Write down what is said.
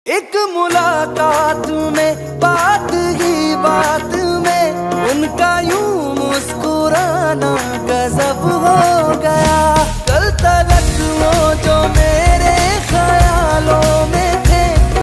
एक मुलाकात में बात ही बात में उनका यूं मुस्कुराना गजब